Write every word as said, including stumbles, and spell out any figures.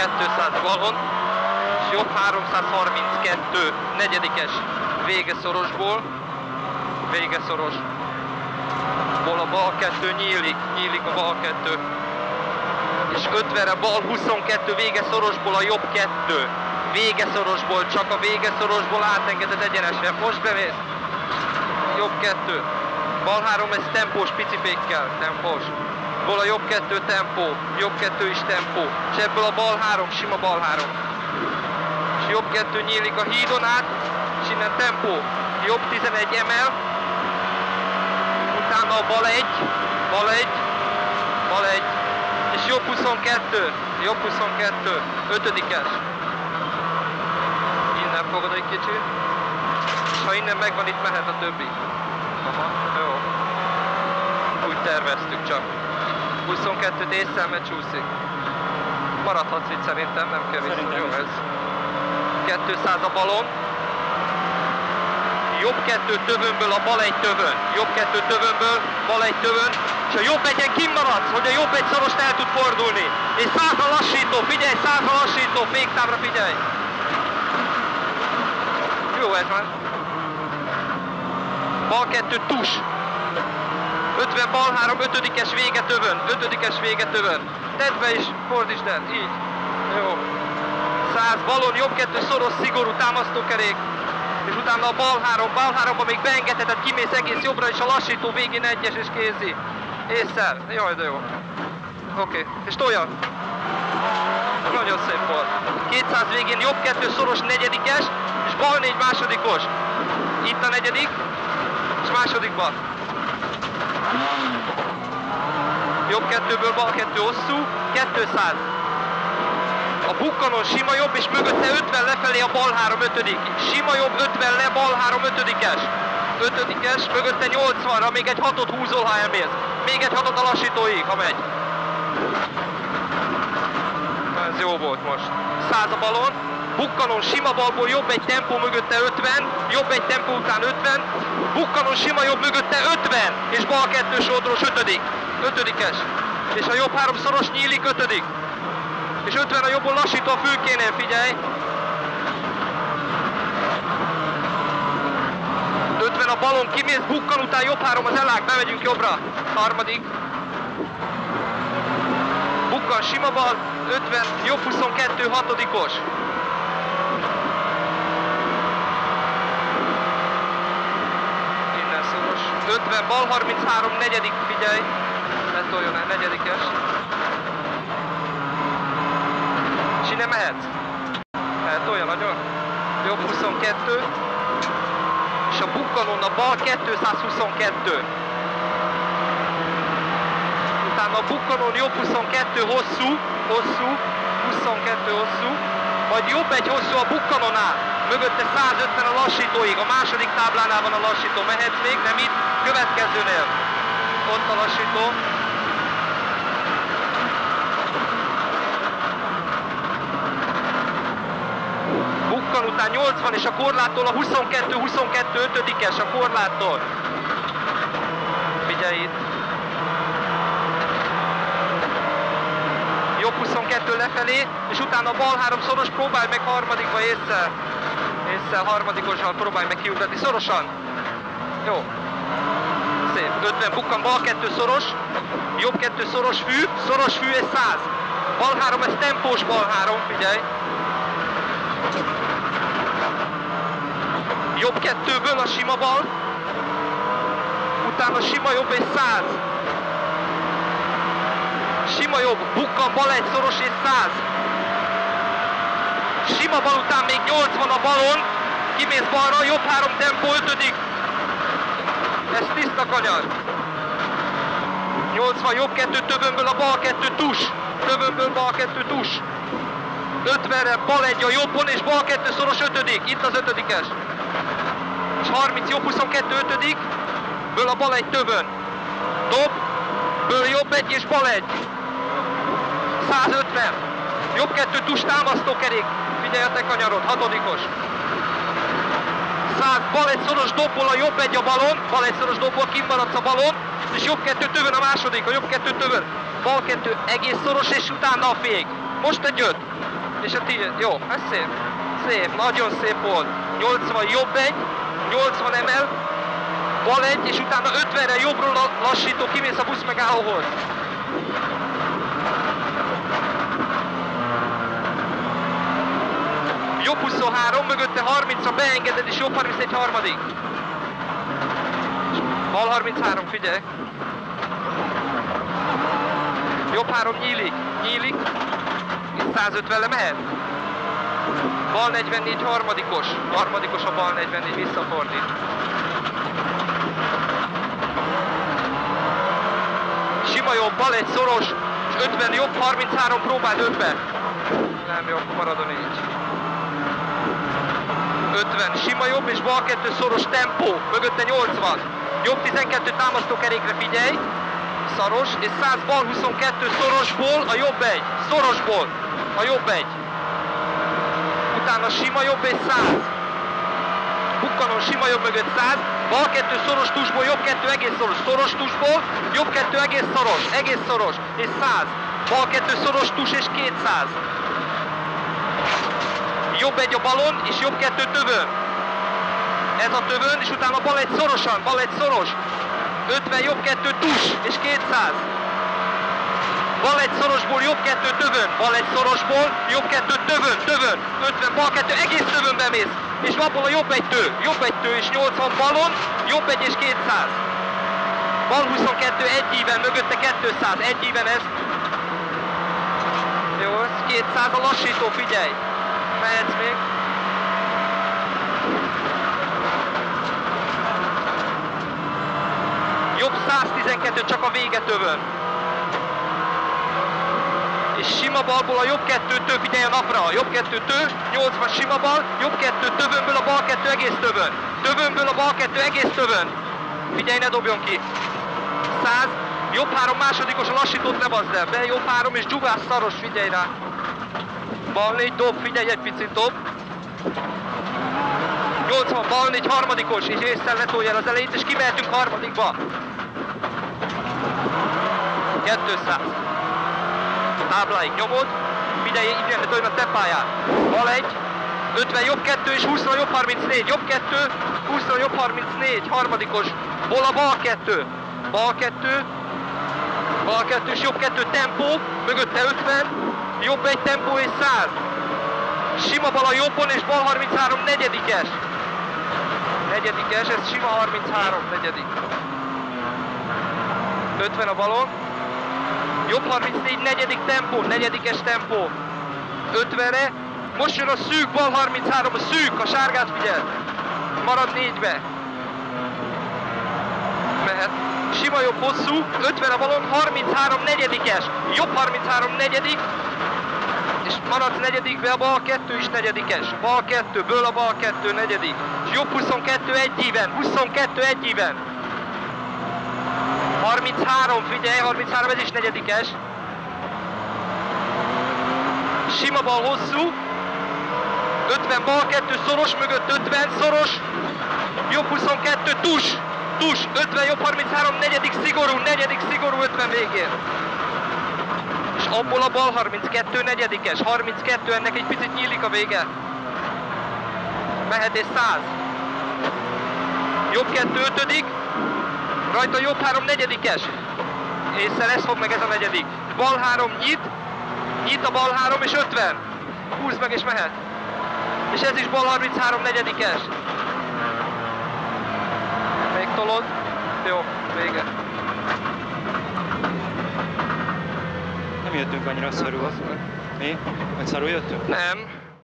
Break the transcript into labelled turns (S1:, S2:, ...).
S1: kétszáz balon, és jobb háromszázharminckettő, negyedikes végeszorosból, végeszoros. Ból a bal kettő nyílik, nyílik a bal kettő. És ötvenre bal huszonkettő végeszorosból a jobb kettő. Végeszorosból, csak a végeszorosból átengeded egyenesre. Most bemész. Jobb kettő. Bal három, ez tempós picifékkel, tempós. Ból a jobb kettő tempó, jobb kettő is tempó. És ebből a bal három, sima bal három. És jobb kettő nyílik a hídon át, és innen tempó. Jobb tizenegy emel. Utána a bal egy, bal egy, bal egy. És jobb huszonkettő, jobb huszonkettő, ötödikes. Innen fogod egy kicsit. És ha innen megvan, itt mehet a többi. Aha, jó. Úgy terveztük csak. huszonkettőt észre, mert csúszik. Maradhatsz itt szerintem, nem kell vissza. Jó ez. kétszáz a balon. Jobb kettő tövönből a bal egy tövön. Jobb kettő tövönből, bal egy tövön. És a jobb egyen kimaradsz, hogy a jobb egy szorost el tud fordulni. És százra lassító, figyelj, százra lassító, féktávra figyelj. Jó ez már. Bal kettő tus. ötven bal három, ötödikes vége tövön, ötödikes vége tövön. Tedd be és fordítsd el, így. Jó. száz balon, jobb kettő szoros, szigorú támasztókerék. És utána a bal három, bal háromba még beengedheted, kimész egész jobbra, és a lassító végén egyes és kézi. Észszer. Jaj, de jó. Oké. Okay. És tolja. Nagyon szép volt. kétszáz végén jobb kettő szoros, negyedikes, és bal négy másodikos. Itt a negyedik, és másodikba. Jobb kettőből bal kettő hosszú, kétszáz. A bukkanon sima jobb, és mögötte ötven lefelé a bal három, ötödik. Sima jobb, ötven le, bal három, ötödikes. ötödikes, mögötte nyolcvanra, még egy hatot húzol, ha elmész. Még egy hatot a lassítóig, ha megy. Ez jó volt most. száz a balon. Bukkanon sima balból jobb egy tempó, mögötte ötven. Jobb egy tempó után ötven. Bukkanon sima jobb, mögötte ötven. És bal kettő sodros, ötödik. ötödikes. És a jobb három szoros nyílik, ötödik. És ötven a jobbon lassító a fülkénél, figyelj! ötven a balon, kimész, bukkan után jobb három az elág, bemegyünk jobbra. Harmadik. Bukkan sima bal, ötven, jobb huszonkettő, hatodikos. Innen szoros. ötven, bal harminchárom, negyedik, figyelj! Letoljon el, negyedikes. És innen mehetsz. Eltolja nagyon. Jobb huszonkettő. És a bukkanon a bal kétszázhuszonkettő. Utána a bukkanon jobb huszonkettő hosszú, hosszú, huszonkettő hosszú. Majd jobb egy hosszú a bukkanonál. Mögötte százötven a lassítóig. A második táblánál van a lassító. Mehetsz még? Nem itt. Következőnél. Ott a lassító. Bukkan után nyolcvan, és a korláttól a huszonkettő, huszonkettő, ötödikes a korláttól. Figyelj itt. Jobb huszonkettő lefelé, és utána a bal három szoros, próbálj meg harmadikba észre. Észre, harmadikosan próbálj meg kiutatni. Szorosan. Jó. Szép. ötven bukkan, bal kettő szoros, jobb kettő szoros fű, szoros fű és száz. Bal három, ez tempós bal három, figyelj. Jobb kettőből a sima bal, utána sima jobb és száz. Sima jobb, bukkan bal egy szoros és száz. Sima bal után még nyolcvan a balon, kimész balra, jobb három tempó, ötödik. Ez tiszta kanyar. nyolcvan jobb kettő tövönből a bal kettő tus. Tövönből bal kettő tus. ötvenre bal egy a jobbon, és bal kettő szoros, ötödik. Itt az ötödikes. És harminc jobb huszonkettő, ötödik. Ből a bal egy tövön. Dob. Ből jobb egy és bal egy. százötven. Jobb kettő tus támasztókerék. Figyelj a te kanyarod, hatodikos. száz bal egy szoros dobból a jobb egy a balon. Bal egy szoros dobból kimaradsz a balon. És jobb kettő tövön a második, a jobb kettő tövön. Bal kettő egész szoros, és utána a fék. Most egy öt. És a tiéd. Jó, ez szép. Szép, nagyon szép volt. nyolcvan jobb egy, nyolcvan emel, bal egy, és utána ötvenre jobbról lassító, kimész a busz megállóhoz. Jobb huszonhárom, mögötte harmincra beengeded, és jobb harmincegy harmadik. Bal harminchárom, figyelj. Jobb három nyílik, nyílik. Itt százötvenre mehet. Bal negyvennégy harmadikos. Harmadikos a bal negyvennégy, visszafordít. Sima jobb, bal egy szoros, és ötven jobb, harminchárom, próbáld ötven. Nem jó, akkor marad a négy. ötven, sima jobb, és bal kettő szoros tempó, mögötte nyolcvan. Jobb tizenkettő támasztókerékre figyelj. Szaros, és száz bal huszonkettő szorosból a jobb egy. Szorosból a jobb egy. Utána sima jobb és száz. Bukkanon sima jobb mögött száz. Bal kettő szoros tusból, jobb kettő egész szoros. Szoros tusból, jobb kettő egész szoros. Egész szoros. És száz. Bal kettő szoros tus és kétszáz. Jobb egy a balon, és jobb kettő tövön. Ez a tövön, és utána bal egy szorosan. Bal egy szoros. ötven jobb kettő tus és kétszáz. Bal egy szorosból jobb kettő tövön, bal egy szorosból jobb kettő tövön, tövön, ötven bal kettő egész tövönbe mész, és abból a jobb egy tő, jobb egy tő és nyolcvan balon, jobb egy és kétszáz. Bal huszonkettő egy íven, mögötte kétszáz, egy íven ez. Jó, ez kétszáz a lassító, figyelj, mehetsz még. Jobb száztizenkettő, csak a vége tövön. És sima balból a jobb kettő tő, figyelj a napra, jobb kettő tő, nyolcvan sima bal, jobb kettő tövönből a bal kettő egész tövön. Tövönből a bal kettő egész tövön. Figyelj, ne dobjon ki. száz, jobb három másodikos, a lassítót ne bazd el. Be jobb három és dzsugás szaros, figyelj rá. Bal négy dob, figyelj egy picit dob. nyolcvan bal négy harmadikos, és észszel ne tolj el az elejét, és kimehetünk harmadikba. kétszáz. Tábláig nyomod, figyelj, így toljon a te pályán. Bal egy, ötven jobb kettő és húszra jobb harmincnégy, jobb kettő, húszra jobb harmincnégy, harmadikos. Hol a bal kettő? Bal kettő, bal kettő és jobb kettő tempó, mögötte ötven, jobb egy tempó és száz. Sima bal a jobbon és bal harminchárom negyedikes. Negyedikes, ez sima harminchárom negyedik. ötven a balon. Jobb harmincnégy negyedik tempó, negyedikes tempó. ötvenre. Most jön a szűk, bal harminchárom, a szűk, a sárgát figyel. Marad négybe. Mehet. Sima jobb hosszú, ötven a balon, harminchárom negyedikes. Jobb harminchárom negyedik. És maradsz negyedikbe, a bal kettő is negyedikes. Bal kettőből a bal kettő negyedik. És jobb huszonkettő egy íven, huszonkettő egy íven. harminchárom, figyelj, harminchárom, ez is negyedikes. Sima bal hosszú. ötven bal kettő szoros, mögött ötven szoros. Jobb huszonkettő tus, tus, ötven jobb harminchárom, negyedik szigorú, negyedik szigorú ötven végén. És abból a bal harminckettő negyedikes, harminckettő, ennek egy picit nyílik a vége. Mehet és száz. Jobb kettő ötödik. Rajta jobb három negyedikes. Észre lesz fog meg ez a negyedik. Bal három nyit. Nyit a bal három és ötven. Húzd meg és mehet. És ez is bal harminchárom negyedikes. Még tolod. Jó, vége.
S2: Nem jöttünk annyira szarul. Mi? Vagy szarul jöttünk?
S1: Nem.